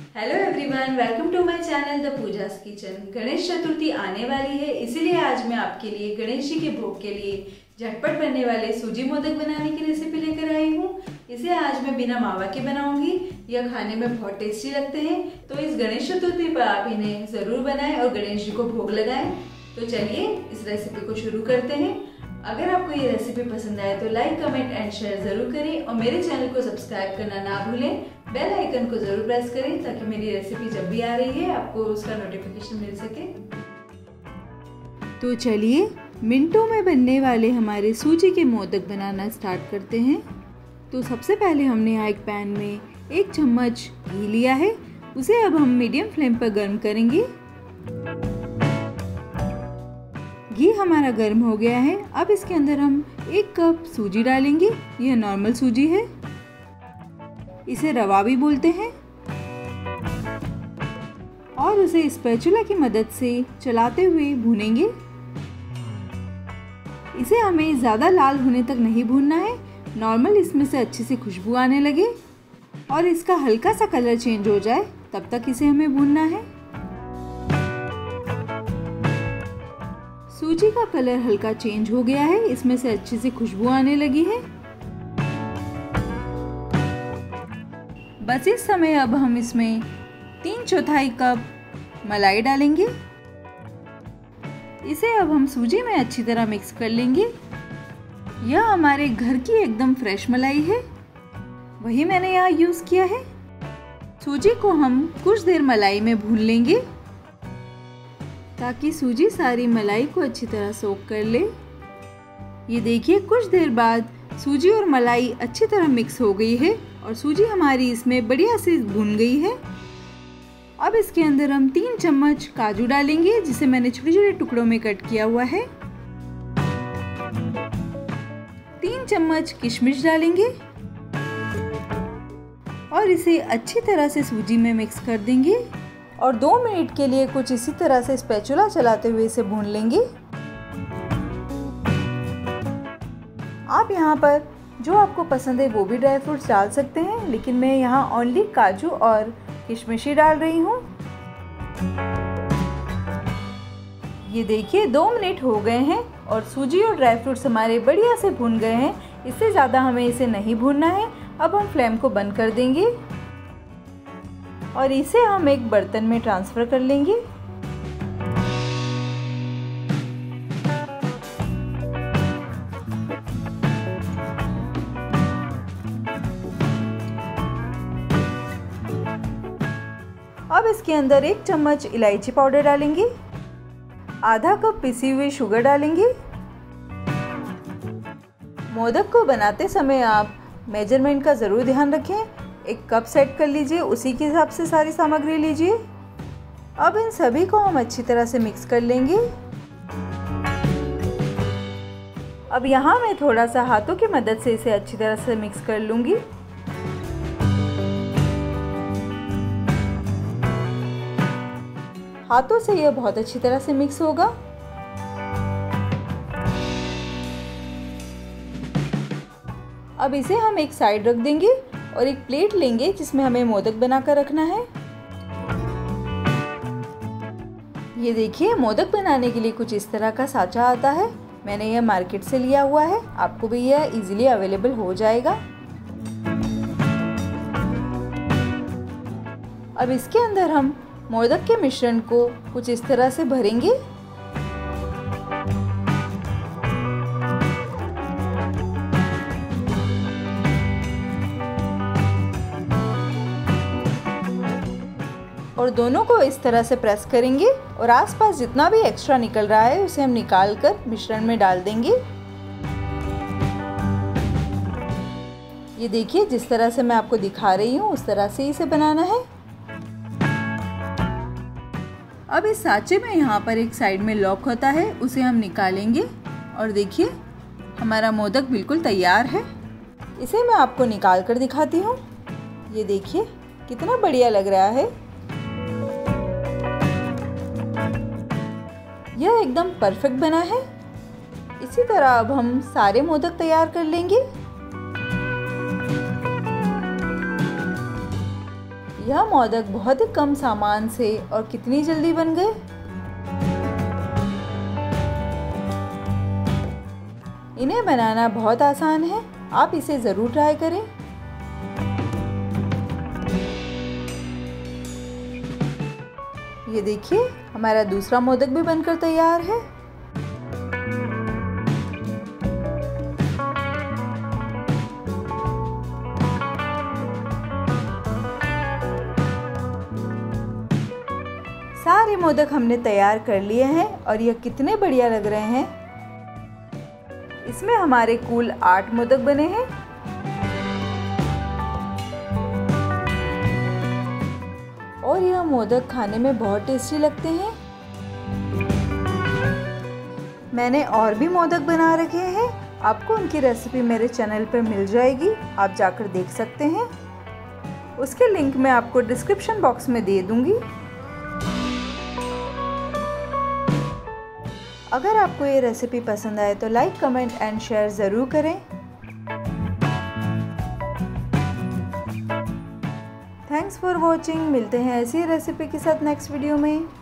Hello everyone, welcome to my channel the Pooja's kitchen. Ganesh Chaturthi आने वाली है, इसीलिए आज मैं आपके लिए गणेश जी के भोग के लिए झटपट बनने वाले सूजी मोदक बनाने की रेसिपी लेकर आई हूँ। इसे आज मैं बिना मावा के बनाऊंगी। यह खाने में बहुत टेस्टी लगते हैं, तो इस गणेश चतुर्थी पर आप इन्हें ज़रूर बनाएं और गणेश जी को भोग लगाएं। तो चलिए इस रेसिपी को शुरू करते हैं। अगर आपको ये रेसिपी पसंद आए तो लाइक, कमेंट एंड शेयर ज़रूर करें और मेरे चैनल को सब्सक्राइब करना ना भूलें। बेल आइकन को ज़रूर प्रेस करें ताकि मेरी रेसिपी जब भी आ रही है आपको उसका नोटिफिकेशन मिल सके। तो चलिए मिनटों में बनने वाले हमारे सूजी के मोदक बनाना स्टार्ट करते हैं। तो सबसे पहले हमने यहाँ एक पैन में 1 चम्मच घी लिया है। उसे अब हम मीडियम फ्लेम पर गर्म करेंगे। घी हमारा गर्म हो गया है। अब इसके अंदर हम 1 कप सूजी डालेंगे। यह नॉर्मल सूजी है, इसे रवा भी बोलते हैं। और उसे स्पैचुला की मदद से चलाते हुए भूनेंगे। इसे हमें ज़्यादा लाल होने तक नहीं भूनना है। नॉर्मल इसमें से अच्छी सी खुशबू आने लगे और इसका हल्का सा कलर चेंज हो जाए तब तक इसे हमें भूनना है। सूजी का कलर हल्का चेंज हो गया है, इसमें से अच्छी सी खुशबू आने लगी है। बस इस समय अब हम इसमें 3/4 कप मलाई डालेंगे। इसे अब हम सूजी में अच्छी तरह मिक्स कर लेंगे। यह हमारे घर की एकदम फ्रेश मलाई है, वही मैंने यहाँ यूज़ किया है। सूजी को हम कुछ देर मलाई में भून लेंगे ताकि सूजी सारी मलाई को अच्छी तरह सोख कर ले। ये देखिए, कुछ देर बाद सूजी और मलाई अच्छी तरह मिक्स हो गई है और सूजी हमारी इसमें बढ़िया से भून गई है। अब इसके अंदर हम 3 चम्मच काजू डालेंगे, जिसे मैंने छोटे छोटे टुकड़ों में कट किया हुआ है। 3 चम्मच किशमिश डालेंगे और इसे अच्छी तरह से सूजी में मिक्स कर देंगे और 2 मिनट के लिए कुछ इसी तरह से स्पैचुला चलाते हुए इसे भून लेंगे। आप यहाँ पर जो आपको पसंद है वो भी ड्राई फ्रूट्स डाल सकते हैं, लेकिन मैं यहाँ ओनली काजू और किशमिश ही डाल रही हूँ। ये देखिए 2 मिनट हो गए हैं और सूजी और ड्राई फ्रूट्स हमारे बढ़िया से भून गए हैं। इससे ज़्यादा हमें इसे नहीं भूनना है। अब हम फ्लेम को बंद कर देंगे और इसे हम एक बर्तन में ट्रांसफ़र कर लेंगे। अब इसके अंदर 1 चम्मच इलायची पाउडर डालेंगे, आधा कप पिसी हुई शुगर डालेंगे। मोदक को बनाते समय आप मेजरमेंट का ज़रूर ध्यान रखें। 1 कप सेट कर लीजिए, उसी के हिसाब से सारी सामग्री लीजिए। अब इन सभी को हम अच्छी तरह से मिक्स कर लेंगे। अब यहाँ मैं थोड़ा सा हाथों की मदद से इसे अच्छी तरह से मिक्स कर लूँगी। हाथों से यह बहुत अच्छी तरह से मिक्स होगा। अब इसे हम एक साइड रख देंगे और एक प्लेट लेंगे जिसमें हमें मोदक बनाकर रखना है। ये देखिए, मोदक बनाने के लिए कुछ इस तरह का साँचा आता है। मैंने यह मार्केट से लिया हुआ है, आपको भी यह इजीली अवेलेबल हो जाएगा। अब इसके अंदर हम मोदक के मिश्रण को कुछ इस तरह से भरेंगे। और दोनों को इस तरह से प्रेस करेंगे और आसपास जितना भी एक्स्ट्रा निकल रहा है उसे हम निकाल कर मिश्रण में डाल देंगे। ये देखिए, जिस तरह से मैं आपको दिखा रही हूँ उस तरह से इसे बनाना है। अब इस साँचे में यहाँ पर एक साइड में लॉक होता है, उसे हम निकालेंगे और देखिए हमारा मोदक बिल्कुल तैयार है। इसे मैं आपको निकाल कर दिखाती हूँ। ये देखिए कितना बढ़िया लग रहा है। यह एकदम परफेक्ट बना है। इसी तरह अब हम सारे मोदक तैयार कर लेंगे। यह मोदक बहुत ही कम सामान से और कितनी जल्दी बन गए। इन्हें बनाना बहुत आसान है, आप इसे ज़रूर ट्राई करें। ये देखिए, हमारा दूसरा मोदक भी बनकर तैयार है। सारे मोदक हमने तैयार कर लिए हैं और यह कितने बढ़िया लग रहे हैं। इसमें हमारे कुल 8 मोदक बने हैं। और यह मोदक खाने में बहुत टेस्टी लगते हैं। मैंने और भी मोदक बना रखे हैं, आपको उनकी रेसिपी मेरे चैनल पर मिल जाएगी, आप जाकर देख सकते हैं। उसके लिंक मैं आपको डिस्क्रिप्शन बॉक्स में दे दूंगी। अगर आपको ये रेसिपी पसंद आए तो लाइक, कमेंट एंड शेयर ज़रूर करें। Thanks for watching. मिलते हैं ऐसी रेसिपी के साथ नेक्स्ट वीडियो में।